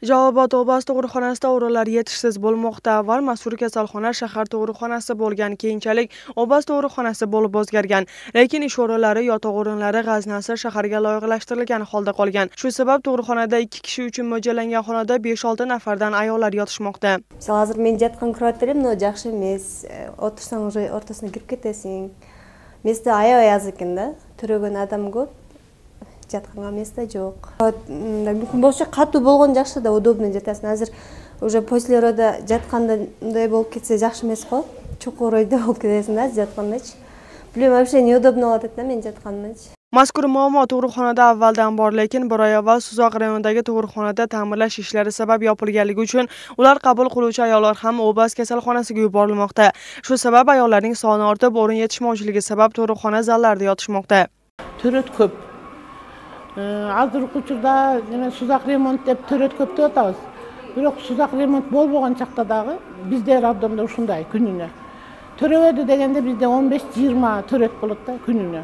Jalolobod obasi tug'ruqxonasida o'rinlar yetishsiz bo'lmoqda. Avval mazkur kasalxona shahar tug'ruqxonasi bo'lgan, keyinchalik obasi tug'ruqxonasi bo'lib o'zgargan. Lekin ish o'rinlari, yotoq o'rinlari g'aznasi shaharga loyihalashtirilgan holda qolgan. Shu sabab tug'ruqxonada 2 kishi uchun mo'ljallangan xonada 5-6 nafardan ayollar yotishmoqda. Hozir men жатқан kvartiram, но yaxshi emas. O'tirsang уже o'rtasına kirib ketesing. Место аяз ekan-da. Төрөгөн адам көп. Жатқанга место жоқ. Мүмкін болса катуу болгон жакшы да, удобно жатасың. Азыр уже после рода жаткандай болуп кетсе жакшы эмес го. Чукур ойдо болуп кетесиң да жаткандачы. Билем, вообще неудобно болот да мен жатканымчы. Mazkur muammo tug'ruqxonada avvaldan bor, lekin bir oy avval Suzoq rayonidagi tug'ruqxonada ta'mirlash ishlari sabab yopilganligi uchun ular qabul qiluvchi ayollar ham obas kasalxonasiga yuborilmoqda. Shu sabab ayollarning soni ortib, o'rin yetishmovchiligi sabab tug'ruqxona zallarida yotishmoqda. Төрөт көп. Азыркы учурда Сузак ремонт деп төрөт көп деп атабыз. Бирок Сузак ремонт болбогон чакта дагы бизде роддомдо ушундай күнүнө. Төрөбөдү дегенде бизде 15-20 төрөт болот да күнүнө.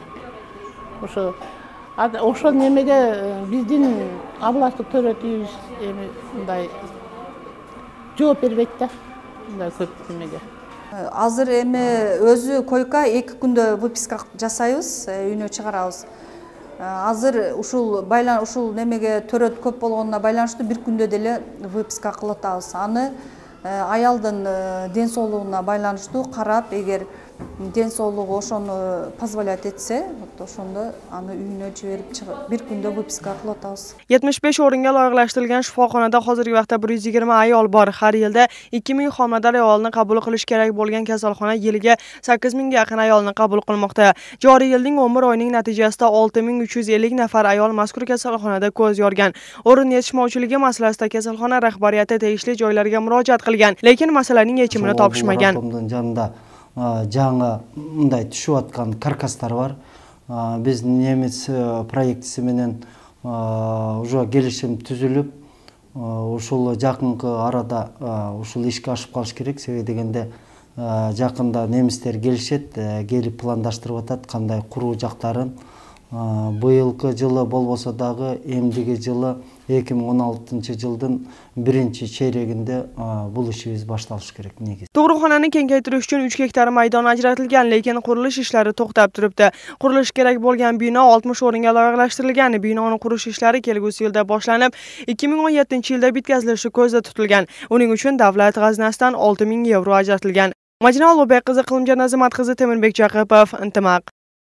Ошол немеге биздин областтык төрөтүбүз мындай жооп бербейт да. Мындай көп немеге. Азыр эми өзү койка 2 күндө выписка жасайбыз, үйүнө чыгарабыз. Азыр ушул немеге төрөт көп болгонуна байланыштуу 1 күндө деле выписка кылып атабыз. Аны аялдын ден соолугуна байланыштуу карап, эгер ден соолугу ошону позволять этсе, ошондо аны үйүнө жиберип 1 күндө выписка кылып атабыз. 75 o'ringa loyihalashtirilgan shifoxonada hozirgi vaqtda 120 ayol bor. Har yilda 2000 homilador ayolni qabul qilish kerak bo'lgan kasalxona yiliga 8000 ga yaqin ayolni qabul qilmoqda. Joriy yilning 11 oyining natijasida 6350 nafar ayol mazkur kasalxonada ko'z yorgan. O'rin yetishmovchiligi masalasida kasalxona rahbariyati tegishli joylarga murojaat qilgan, lekin masalaning yechimini topishmagan. Жаңы мындай түшүп аткан каркастар бар. Биз немец проектиси менен уже келишим түзүлүп, ушул жакынкы арада ушул ишке ашып калыш керек. Себеби дегенде жакында немистер келишет, келип пландаштырып атат кандай куруу жактарын. Быйылкы жылы болбосо дагы эмдиги жылы 2016 жылдын 1-чейрегинде бул ишибиз башталышы керек негизи. Tug'ruqxonani kengaytirish uchun 3 gektar maydon ajratilgan, lekin qurilish ishlari to'xtab turibdi. Qurilish kerak bo'lgan bino 60 o'ringa loyihalashtirilgan. Binoni qurish ishlari kelgusi yilda boshlanib, 2017-yilda bitkazilishi ko'zda tutilgan. Uning uchun davlat g'aznasidan 6000 yevro ajratilgan. Majnun Ulug'bek qizi, Qilimjon Nazimat qizi, Temirbek Jaqipov, Intimaq.